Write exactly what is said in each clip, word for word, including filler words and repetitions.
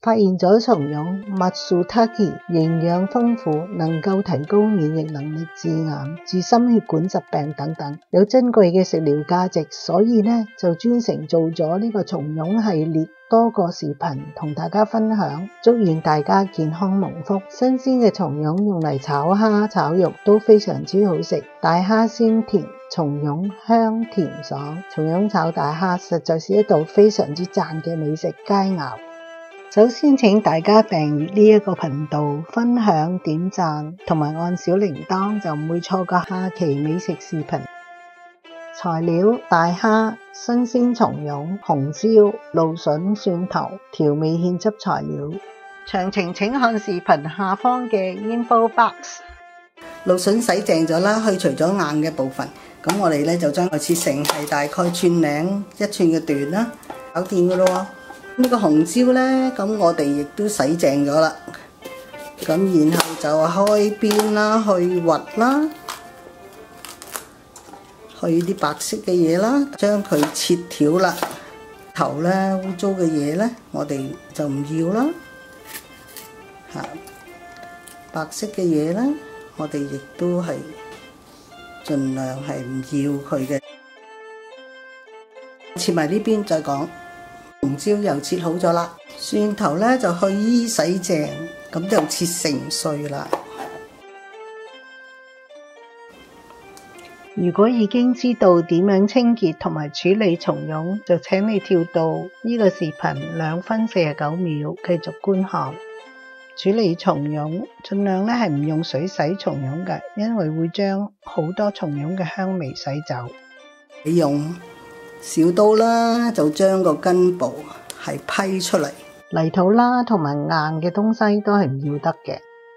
發現咗松茸 Matsutake 營養豐富，能夠提高免疫能力、治癌、治心血管疾病等等，有珍貴嘅食療價值，所以呢就專程做咗呢個松茸系列多個視頻同大家分享，祝願大家健康蒙福。新鮮嘅松茸用嚟炒蝦、炒肉都非常之好食，大蝦鮮甜，松茸香甜爽，松茸炒大蝦實在是一道非常之讚嘅美食佳肴。首先請大家訂閱呢一個頻道，分享、點讚同埋按小鈴鐺，就唔會錯過下期美食視頻。材料：大蝦、新鮮松茸、紅椒、蘆筍、蒜頭、調味芡汁材料。詳情請看視頻下方嘅 info box。蘆筍洗淨咗啦，去除咗硬嘅部分，咁我哋咧就將佢切成係大概寸零一寸嘅段啦，搞掂噶咯。呢個紅椒呢，咁我哋亦都洗淨咗啦，咁然後就開邊啦，去核啦，去啲白色嘅嘢啦，將佢切條啦，頭呢污糟嘅嘢呢，我哋就唔要啦，嚇，白色嘅嘢呢，我哋亦都係盡量係唔要佢嘅，切埋呢邊再講。紅椒又切好咗啦，蒜頭咧就去衣洗淨，咁就切成碎啦。如果已經知道點樣清潔同埋處理松茸，就請你跳到呢個視頻兩分四十九秒，繼續觀看。處理松茸，盡量咧係唔用水洗松茸嘅，因為會將好多松茸嘅香味洗走。你用小刀啦，就將個根部係批出嚟，泥土啦同埋硬嘅東西都係唔要得嘅。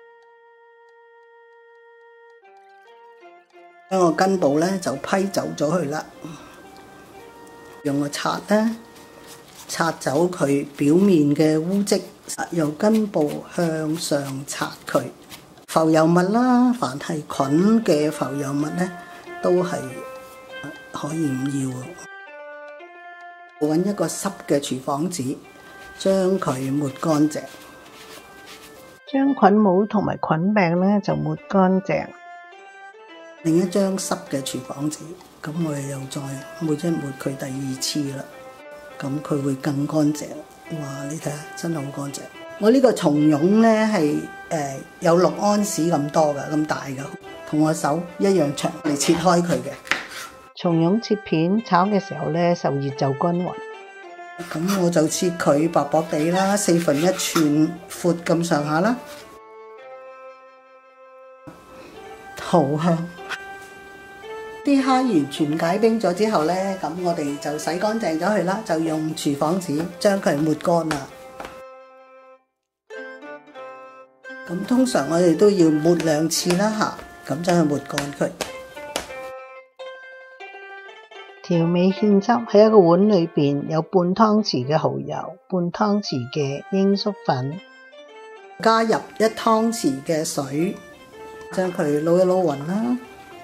將個根部咧就批走咗佢啦，用個刷咧刷走佢表面嘅污漬，由根部向上刷佢。浮油物啦，凡係菌嘅浮油物咧，都係可以唔要。揾一個濕嘅廚房紙，將佢抹乾淨，將菌母同埋菌病咧就抹乾淨。另一張濕嘅廚房紙，咁我哋又再抹一抹佢第二次啦，咁佢會更乾淨。哇！你睇下，真係好乾淨。我呢個松茸咧係誒有六安士咁多㗎，咁大㗎，同我手一樣長嚟切開佢嘅。松茸切片，炒嘅時候咧受熱就均勻。咁我就切佢薄薄地啦，四分一寸闊咁上下啦，好香。啲蝦完全解冰咗之後咧，咁我哋就洗乾淨咗佢啦，就用廚房紙將佢抹乾啦。咁通常我哋都要抹兩次啦嚇，咁將佢抹乾佢。調味芡汁喺一個碗裏邊有半湯匙嘅蠔油，半湯匙嘅鷹粟粉，加入一湯匙嘅水，將佢撈一撈勻啦。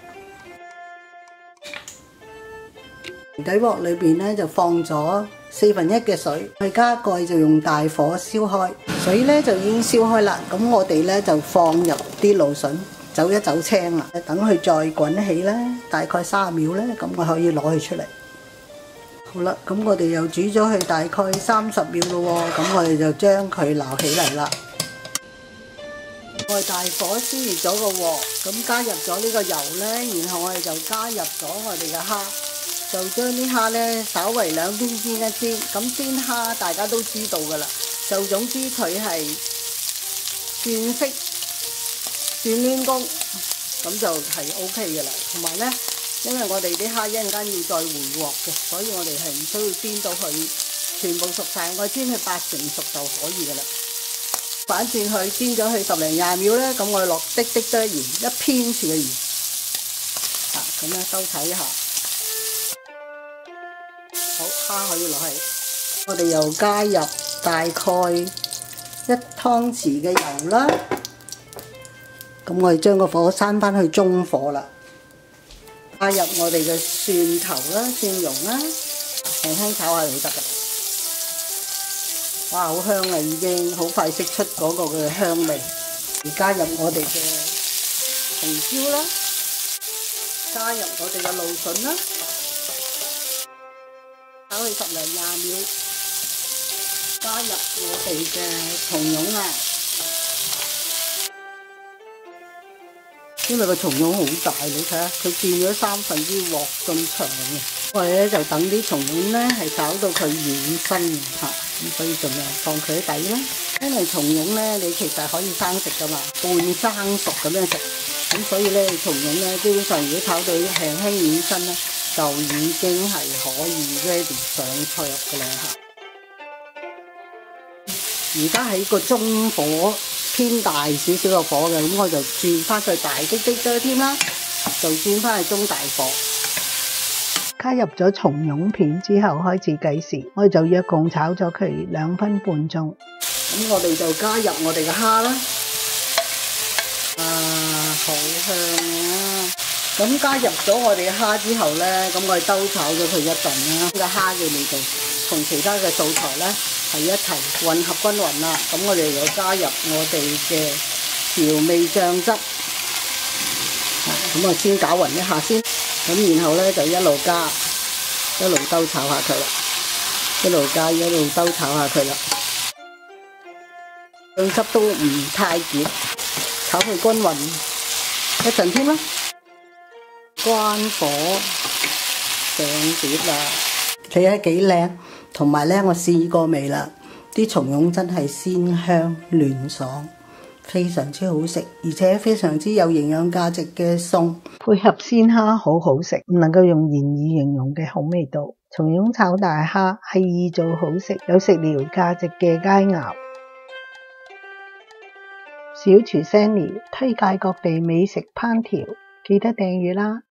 底鑊裏邊咧就放咗四分一嘅水，去加蓋就用大火燒開，水咧就已經燒開啦。咁我哋咧就放入啲蘆筍。走一走青啦，等佢再滾起咧，大概三十秒咧，咁我可以攞佢出嚟。好啦，咁我哋又煮咗佢大概三十秒咯喎，咁我哋就將佢撈起嚟啦。我哋大火燒熱咗個鑊，咁加入咗呢個油咧，然後我哋就加入咗我哋嘅蝦，就將啲蝦咧稍為兩邊煎一煎。咁煎蝦大家都知道噶啦，就總之佢係轉色。轉攣公咁就係 O K 嘅啦，同埋咧，因為我哋啲蝦一陣間要再回鑊嘅，所以我哋係唔需要煎到佢全部熟晒，我煎佢八成熟就可以嘅啦。反轉佢煎咗佢十零廿秒咧，咁我哋落滴滴多鹽，一偏匙嘅鹽，啊咁樣收睇一下。好，蝦可以落去，我哋又加入大概一湯匙嘅油啦。咁我哋將個火閂翻去中火啦，加入我哋嘅蒜頭啦、蒜蓉啦，輕輕炒下就得噶啦。 哇，好香啊！已經好快釋出嗰個嘅香味。而加入我哋嘅紅椒啦，加入我哋嘅蘆筍啦，炒佢十零廿秒，加入我哋嘅松茸啊。因為個松茸好大，你睇下佢變咗三分之鑊咁長嘅。我哋咧就等啲松茸咧係炒到佢軟身嚇，咁所以盡量放佢喺底啦。因為松茸咧，你其實可以生食噶嘛，半生熟咁樣食。咁所以咧，松茸咧基本上如果炒到輕輕軟身咧，就已經係可以 ready 上桌噶啦嚇。而家喺個中火偏大少少個火嘅，咁我就轉翻佢大啲啲啲添啦，就轉翻去中大火。 加入咗松茸片之後開始計時，我哋就約共炒咗佢兩分半鐘。 咁我哋就加入我哋嘅蝦啦，啊，好香啊！咁加入咗我哋嘅蝦之後咧，咁我哋兜炒咗佢一陣啦，個蝦嘅味道同其他嘅素材咧係一齊混合均勻啦。咁我哋又加入我哋嘅調味醬汁，咁啊先攪勻一下先。咁然後咧就一路加，一路兜炒下佢啦，一路加一路兜炒下佢啦。醬汁都唔太結，炒佢均勻一陣添啦。關火上碟啦，睇下幾靚。同埋咧，我試過未啦？啲松茸真係鮮香嫩爽。非常之好食，而且非常之有營養價值嘅餸， 配合鮮蝦好好食，唔能夠用言語形容嘅好味道。松茸炒大蝦係易做好食，有食療價值嘅佳肴。小廚 Sandy 推介各地美食烹調，記得訂閱啦！